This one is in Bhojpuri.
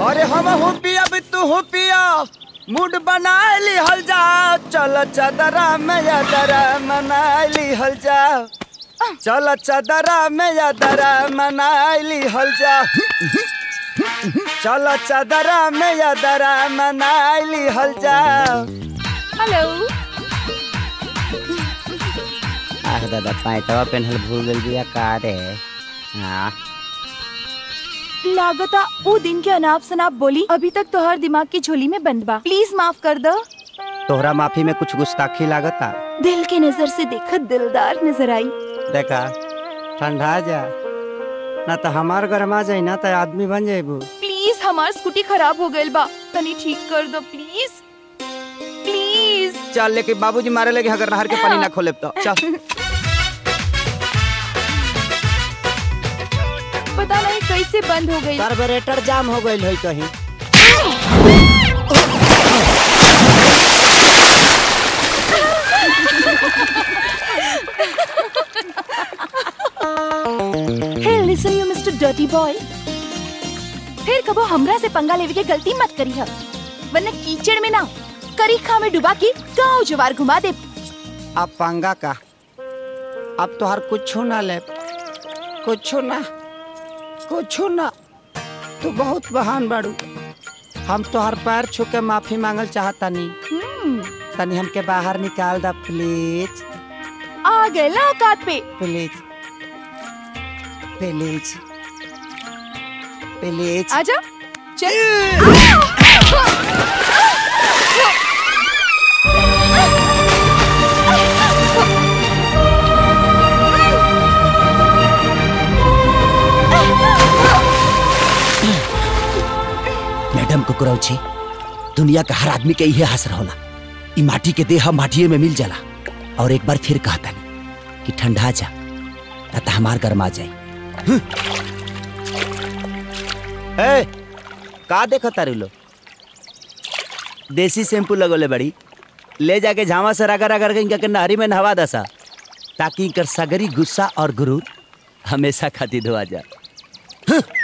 अरे हम हो पिया भी तू हो पिया, मूड बना ली हल जा, चल चदरा में यादरा मना ली हल जा, चल चदरा में यादरा मना ली हल जा, चल चदरा में यादरा मना ली हल जा। हेलो दादा पैंटवा पेन्हल भूल गल बिया का रे। हाँ लागता वो दिन के अनाप शनाप बोली अभी तक तोहर दिमाग की झोली में बंद बा, प्लीज माफ कर दो। तोहरा माफी में कुछ गुस्ताखी लागता। दिल की नजर से देखा दिलदार नजर आई। देखा ठंडा जा ना तो हमार गरमा जाई ना तो आदमी बन जाइबू। प्लीज हमार स्कूटी खराब हो गइल बा, तनी ठीक कर दो प्लीज प्लीज। चल लेके बाबूजी मारे लगे अगर नहर के पानी ना खोले तो चल। पता नहीं कैसे बंद हो गई। कार्बोरेटर जाम हो गई है कहीं। Hey, listen you Mr. Dirty Boy. फिर कबो हमरा से पंगा लेवे के गलती मत करी है, वरना कीचड़ में ना करीखा में डुबा के गाँव जवार घुमा दे। अब पंगा का अब तो हर कुछ ना ले, कुछ ना तू बहुत बहान बाड़ू। हम तो हर पैर छू के माफी मांगल चाहता नहीं। तनी हमके बाहर निकाल दा प्लीज। आ गए ना औकात पे। प्लीज प्लीज प्लीज आजा चल। मैडम कुकुरौची, दुनिया का हर आदमी के यही हासर होला। ई माटी के देह माटिए में मिल जाला। और एक बार फिर कहता नहीं कि ठंडा जा ना तो हमार गरमा जाए। ए, का देखो तारू लो? देसी शैम्पू लगोले बड़ी, ले जाके झामा से रगड़ रगड़ के इनका नहरी में नहवा दसा, ताकि इनकर सगरी गुस्सा और गुरूर हमेशा खातिर धोआ जा।